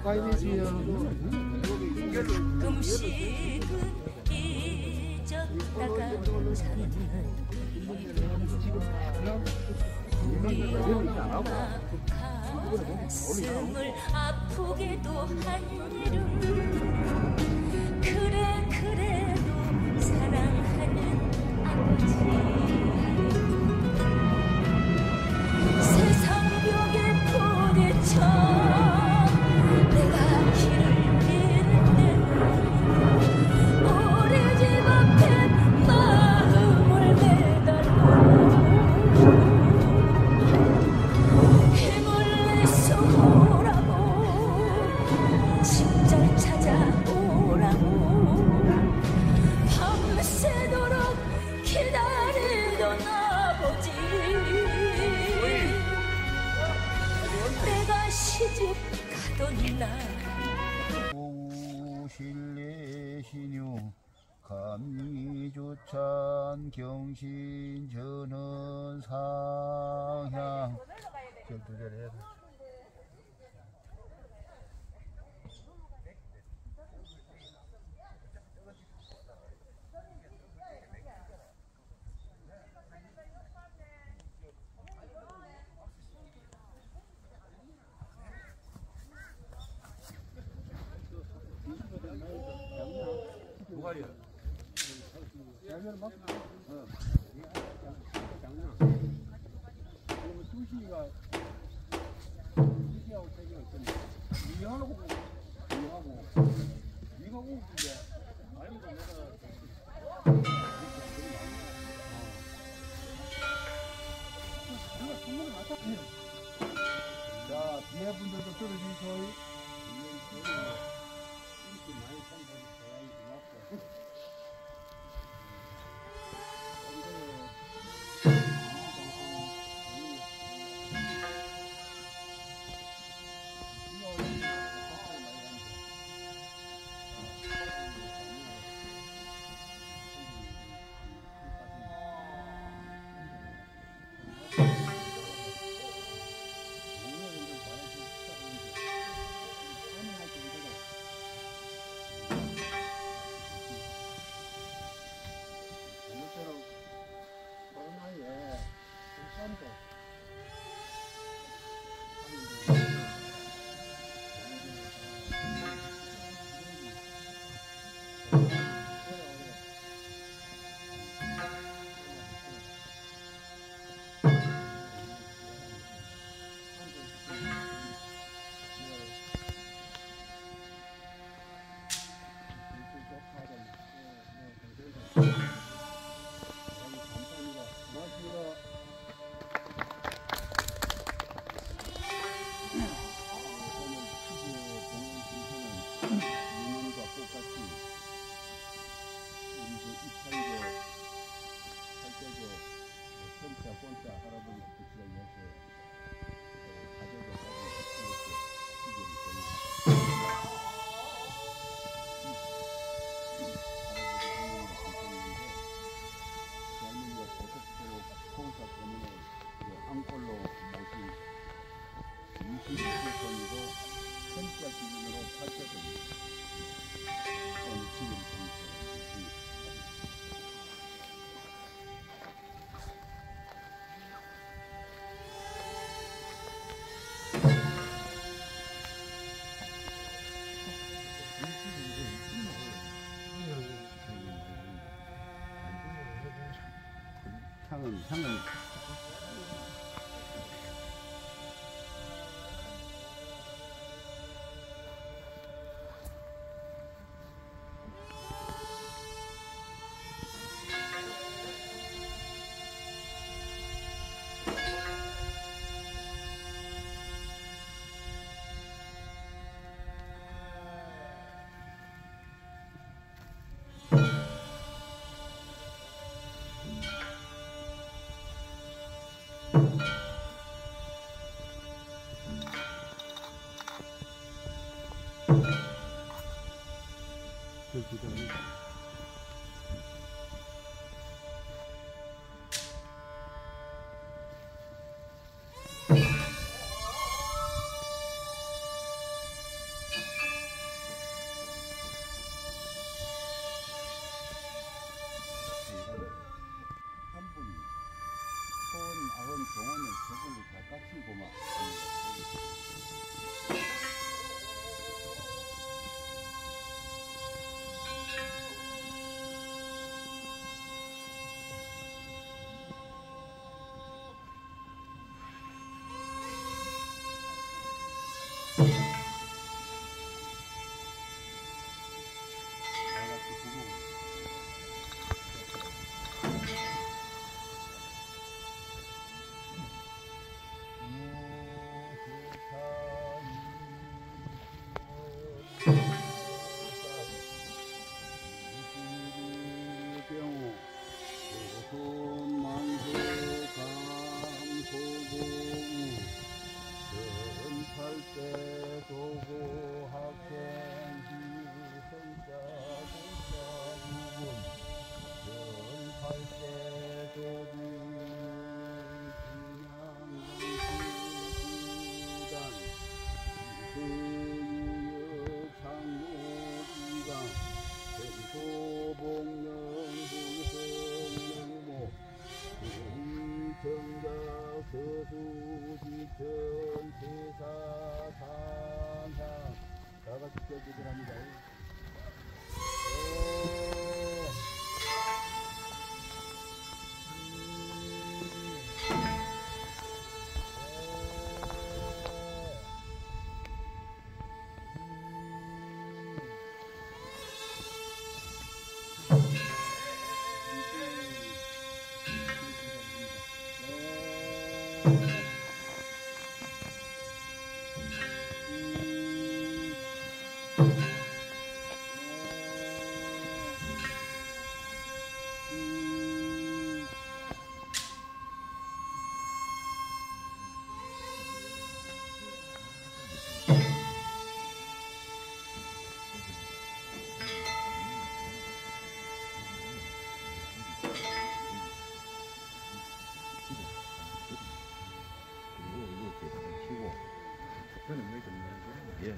가끔씩은 잊었다가 찾는 우리 엄마 가슴을 아프게도 한 이름 그래도 사랑하는 아버지 세상 벽에 부딪혀 내가 길을 잃을 때 우리 집 앞에 마음을 매달고 힘을 내서 오라고 친절 찾아오라고 밤새도록 기다리던 아버지 내가 시집 가던 날 오실내시뇨 감리조찬 경신전은 상향 두 자리 해야 돼. 뭐가리야? 양면 막? 그러면 두시가 두시하고 세개가 있던데 이하고 이하고 이제 아니면 내가 자 뒤에 분들도 들어주세요. 향은 경우 소손만수 감소고 전팔대 도고 학생 희생자 공자 부분 전팔대 도비 진양시단 이세유역 상무기강 소복령 불생명모 정자 서수지천 세사산상 다같이 기도합니다. 예.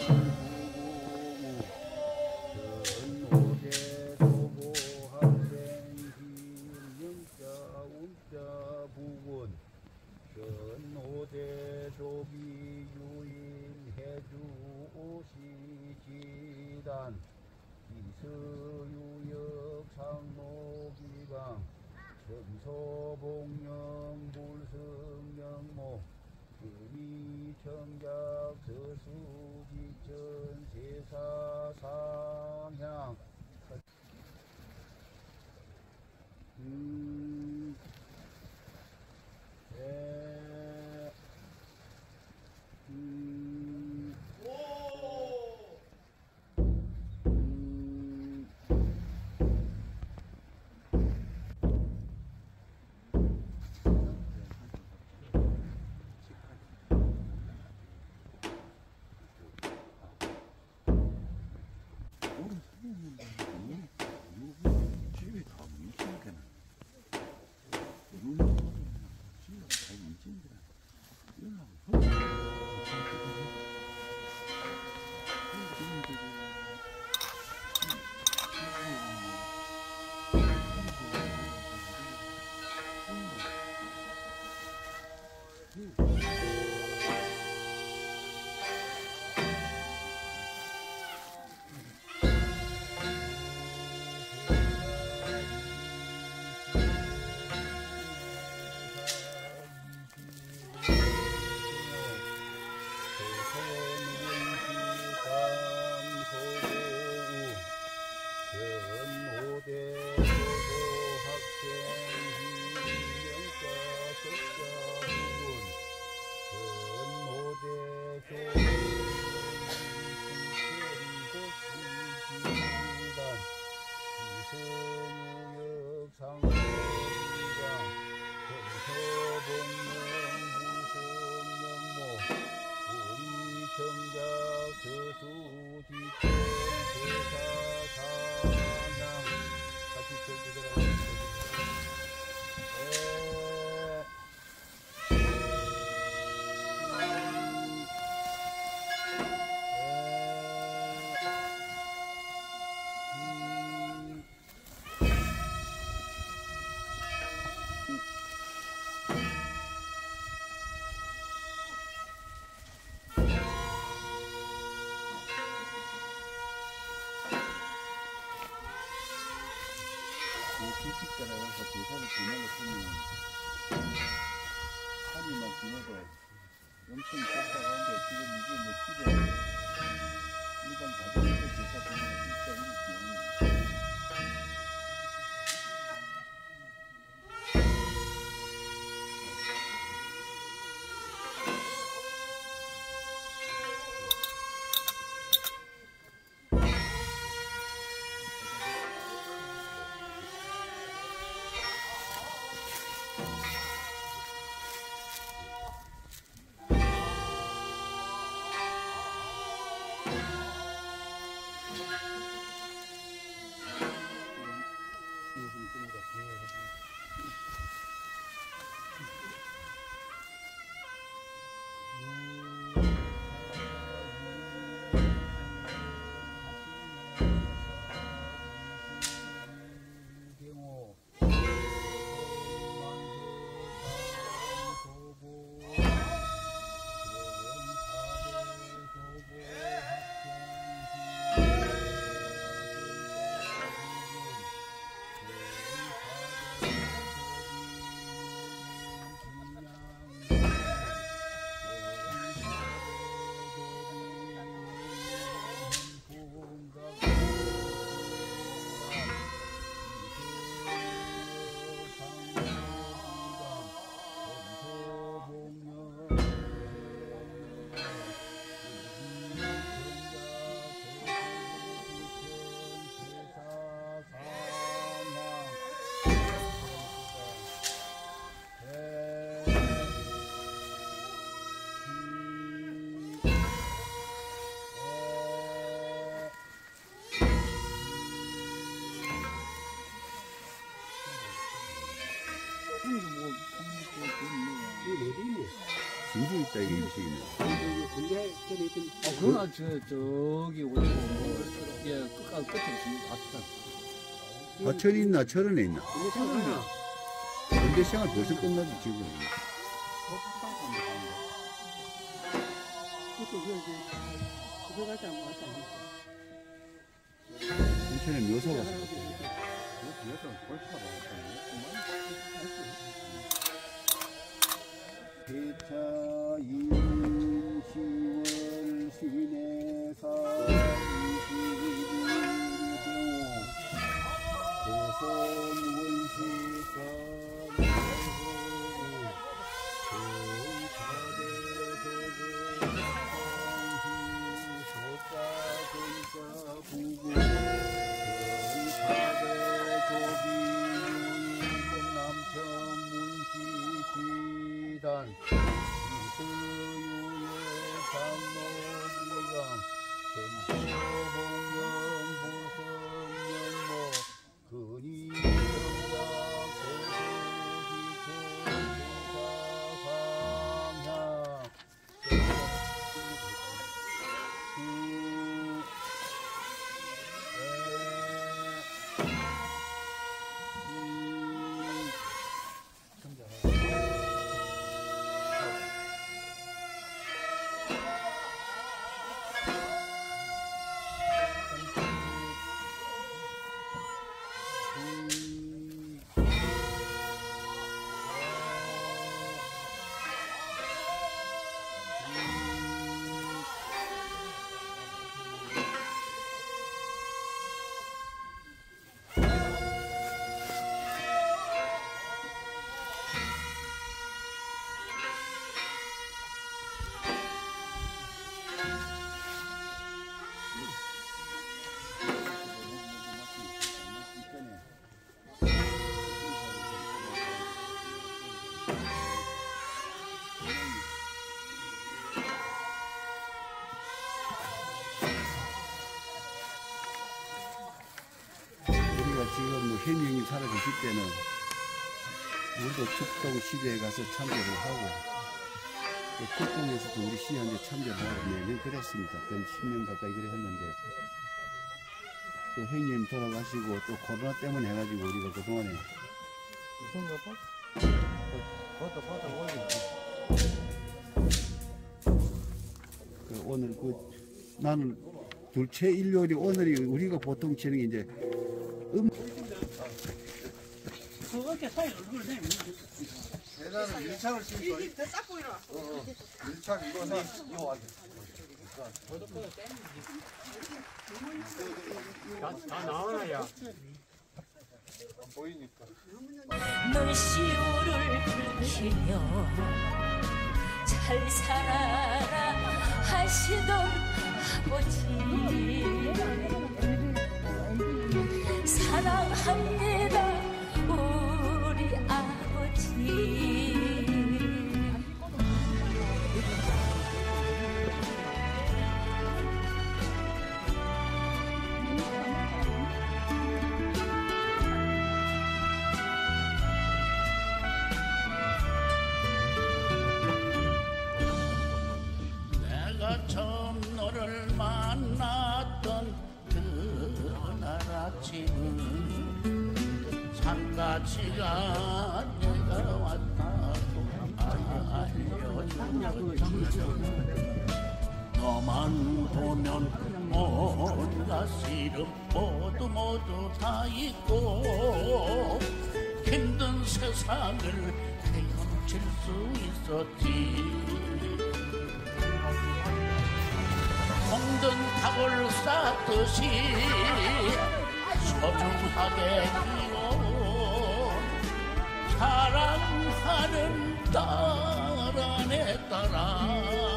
이서유역 상록이강 점소봉령 불성명모 금이청작 서수지천 세사상향 집에 다 미치니까 집에 다 미치니까 길집자라 가서 대사를 지나고 보면 산이만 지나도 엄청 복잡한데 지금 이게 뭐 집에 일반 자동차 대사 지나가 진짜 이렇게 지나는 진주 있다 이게 음식이네. 근데 그건 저기 어디고 예 끝까지 끝에 있습니다. 하천이 있나 철원에 있나? 근대 생활 벌써 끝나지 지금. 인천에 묘소 갔어. 대차 2년 10월 시내사 '우리가 지금 뭐 현영이 살아계실 때는 우리도 축동 시대에 가서 참배를 하고 또 국동에서도 우리 시한테 참배를 하고 매년 그랬습니다. 한 10년 가까이 그래 했는데 또 형님 돌아가시고 또 코로나 때문에 해가지고 우리가 그동안에 오늘 나는 둘째 일요일이 오늘이 우리가 보통 치는 게 이제 그렇게 사이 얼굴 내. 계단은 밀착을 치고 딱 보이나? 밀착 이거는 이거 완전 다 나와야 보이니까 눈시울을 붉히며 잘 살아라 하시던 아버지 사랑합니다 우리 아버지 내가 처음 너를 만났던 그날 아침은 산가치가 내가 왔다고 알려주었지. 너만 보면 온갖 시름 모두 다 잊고 힘든 세상을 헤엄칠 수 있었지. 공든 탑을 쌓듯이 소중하게 키워 사랑하는 딸 안에 따라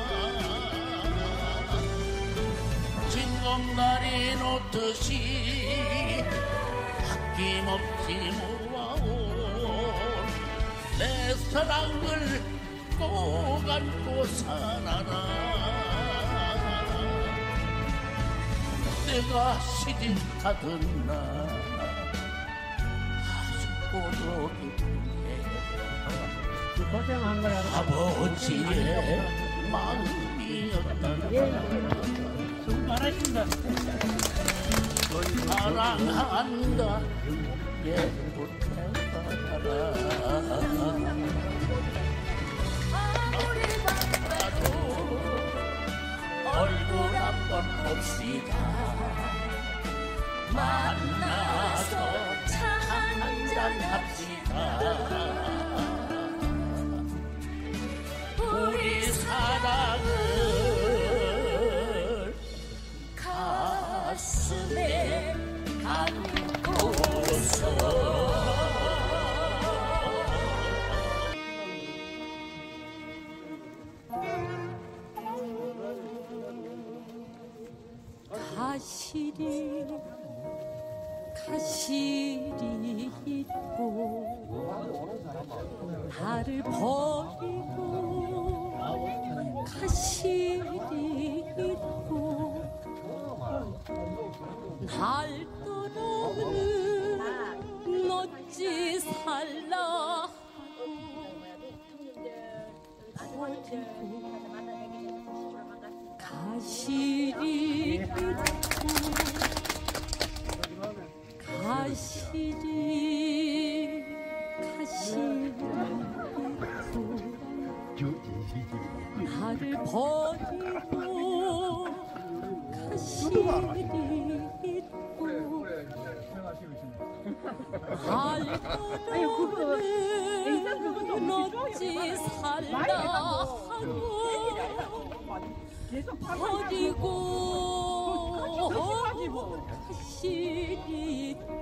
징검다리 놓듯이 아낌없이 모아온 내 사랑을 꼭 안고 살아라. 내가 시집가던 날 아쉽고도 기쁘게 고생한 거야. 아버지의 마음이었다. 수고 많으십니다. 사랑한다 예쁘게봐라 아무리 바라도 얼굴 한번 봅시다 만나서 차 한잔 합시다 우리 사랑을 가슴에 안고서 가시리 있고 나를 버리고 가시리 있고 날 떠나는 어찌 살라 가시리 있고 가시리 있고 나를 버리고 가시리 있고 날 떠나는 어찌 살라 하고 버리고 가시리